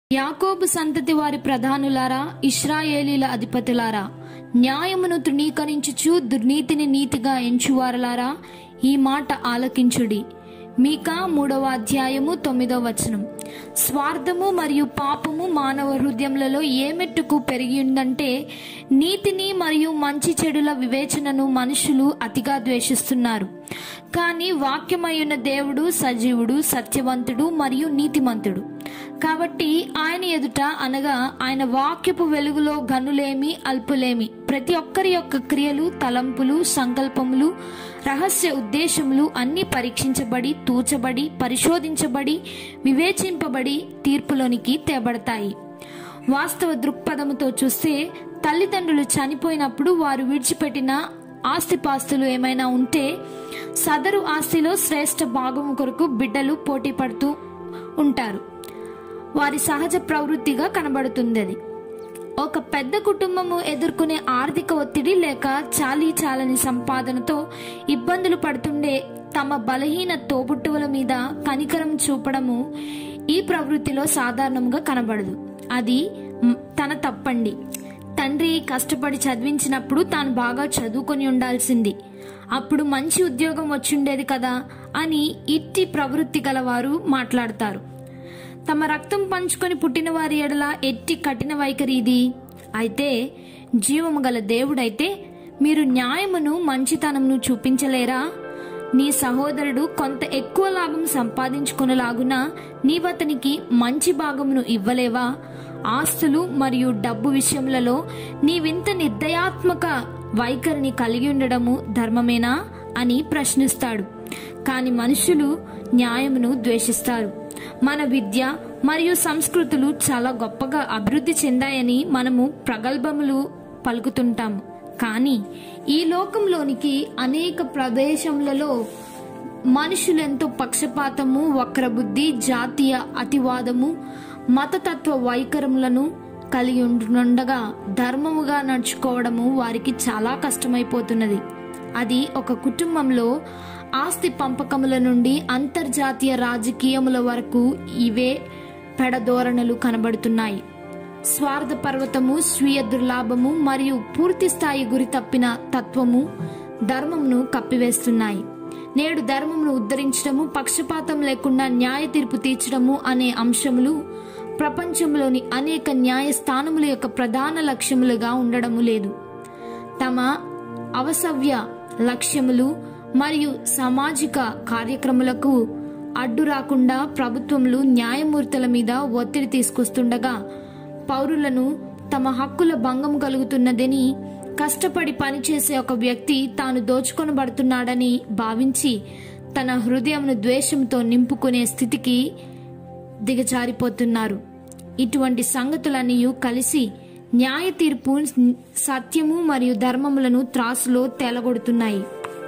యాకోబు సంతతి వారి ప్రధానులారా, ఇశ్రాయేలీల అధిపతులారా, న్యాయమును తృణీకరించుచు దుర్నీతిని నీతిగా ఎంచువారలారా, ఈ మాట ఆలకించుడి. మీకా 3వ అధ్యాయము 9వ వచనం. స్వార్థము మరియు పాపము మానవ హృదయములలో ఏ మెట్టుకు పెరిగి ఉందంటే, నీతిని మరియు మంచి చెడుల వివేచనను మనుషులు అతిగా ద్వేషిస్తున్నారు. కానీ వాక్యమయ్యున్న దేవుడు సజీవుడు, సత్యవంతుడు మరియు నీతిమంతుడు. కాబట్టి ఆయన ఎదుట, అనగా ఆయన వాక్యపు వెలుగులో ఘనులేమి అల్పులేమి, ప్రతి ఒక్కరి యొక్క క్రియలు, తలంపులు, సంకల్పములు, రహస్య ఉద్దేశములు అన్నీ పరీక్షించబడి, తూచబడి, పరిశోధించబడి, వివేచింపబడి తీర్పులోనికి తేబడతాయి. వాస్తవ దృక్పథముతో చూస్తే, తల్లిదండ్రులు చనిపోయినప్పుడు వారు విడిచిపెట్టిన ఆస్తిపాస్తులు ఏమైనా ఉంటే, సదరు ఆస్తిలో శ్రేష్ఠ భాగము కొరకు బిడ్డలు పోటీ పడుతూ ఉంటారు. వారి సహజ ప్రవృత్తిగా కనబడుతుంది అది. ఒక పెద్ద కుటుంబము ఎదుర్కొనే ఆర్థిక ఒత్తిడి లేక చాలని సంపాదనతో ఇబ్బందులు పడుతుండే తమ బలహీన తోబుట్టువుల మీద కనికరం చూపడము ఈ ప్రవృత్తిలో సాధారణంగా కనబడదు. అది తన తప్పండి. తండ్రి కష్టపడి చదివించినప్పుడు తాను బాగా చదువుకొని ఉండాల్సింది, అప్పుడు మంచి ఉద్యోగం వచ్చుండేది కదా అని ఇట్టి ప్రవృత్తి గలవారు మాట్లాడతారు. తమ రక్తం పంచుకొని పుట్టిన వారి ఎడల ఎట్టి కఠిన వైఖరి ఇది. అయితే జీవము గల దేవుడైతే, మీరు న్యాయమును మంచితనమును చూపించలేరా? నీ సహోదరుడు కొంత ఎక్కువ లాభం సంపాదించుకునేలాగున నీవతనికి మంచి భాగమును ఇవ్వలేవా? ఆస్తులు మరియు డబ్బు విషయములలో నీవింత నిర్దయాత్మక వైఖరిని కలిగి ఉండడము ధర్మమేనా అని ప్రశ్నిస్తాడు. కాని మనుషులు న్యాయమును ద్వేషిస్తారు. మన విద్య మరియు సంస్కృతులు చాలా గొప్పగా అభివృద్ధి చెందాయని మనము ప్రగల్భములు పలుకుతుంటాము. కానీ ఈ లోకంలోనికి అనేక ప్రదేశములలో మనుషులెంతో పక్షపాతము, వక్రబుద్ధి, జాతీయ అతివాదము, మతతత్వ వైఖరములను కలిగి ఉండగా ధర్మముగా నడుచుకోవడము వారికి చాలా కష్టమైపోతున్నది. అది ఒక కుటుంబంలో ఆస్తి పంపకముల నుండి అంతర్జాతీయ రాజకీయముల వరకు ఇవే పెడధోరణులు కనబడుతున్నాయి. స్వార్థ పర్వతము, స్వీయ దుర్లాభము మరియు పూర్తి స్థాయి గురి తప్పిన తత్వము ధర్మమును కప్పివేస్తున్నాయి. నేడు ధర్మమును ఉద్ధరించడము, పక్షపాతం లేకుండా న్యాయ తీర్పు తీర్చడము అనే అంశములు ప్రపంచంలోని అనేక న్యాయస్థానముల యొక్క ప్రధాన లక్ష్యములుగా ఉండడము లేదు. తమ అవసవ్య లక్ష్యములు మరియు సామాజిక కార్యక్రమాలకు అడ్డు రాకుండా ప్రభుత్వములు న్యాయమూర్తుల మీద ఒత్తిడి తీసుకొస్తుండగా, పౌరులను తమ హక్కుల భంగం కలుగుతున్నదని కష్టపడి పనిచేసే ఒక వ్యక్తి తాను దోచుకొనబడుతున్నాడని భావించి తన హృదయంను ద్వేషంతో నింపుకునే స్థితికి దిగజారిపోతున్నారు. ఇటువంటి సంగతులన్నీ కలిసి న్యాయ తీర్పు, సత్యము మరియు ధర్మములను త్రాసులో తేలగొడుతున్నాయి.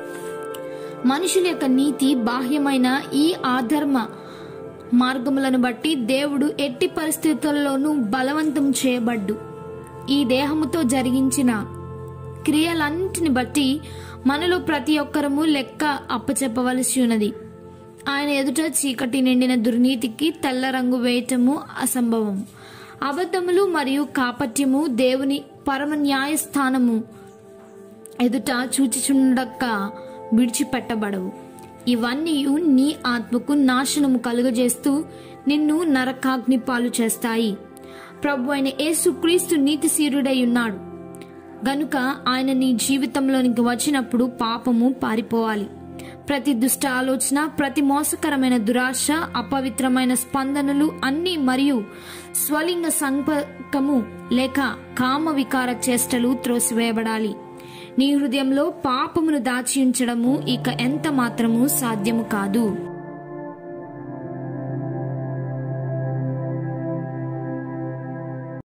మనుషుల యొక్క నీతి బాహ్యమైన ఈ అధర్మ మార్గములను బట్టి దేవుడు ఎట్టి పరిస్థితుల్లోనూ బలవంతం చేయబడ్డు. ఈ దేహముతో జరిగించిన క్రియలన్నిటిని బట్టి మనలో ప్రతి ఒక్కరము లెక్క అప్పచెప్పవలసి ఉన్నది. ఆయన ఎదుట చీకటి నిండిన దుర్నీతికి తెల్ల రంగు వేయటము అసంభవం. అబద్ధములు మరియు కాపట్యము దేవుని పరమ న్యాయస్థానము ఎదుట చూచిచుండక విడిచిపెట్టబడవు. ఇవన్నీ నీ ఆత్మకు నాశనము కలుగజేస్తూ నిన్ను నరకాగ్ని పాలు చేస్తాయి. ప్రభు అయిన యేసుక్రీస్తు నీతిశీరుడై ఉన్నాడు గనుక ఆయన నీ జీవితంలోనికి వచ్చినప్పుడు పాపము పారిపోవాలి. ప్రతి దుష్ట ఆలోచన, ప్రతి మోసకరమైన దురాశ, అపవిత్రమైన స్పందనలు అన్నీ మరియు స్వలింగ సంపర్కము లేక కామ వికార చేష్టలు త్రోసివేయబడాలి. నీ హృదయంలో పాపమును దాచి ఉంచడము ఇక ఎంత మాత్రము సాధ్యము కాదు.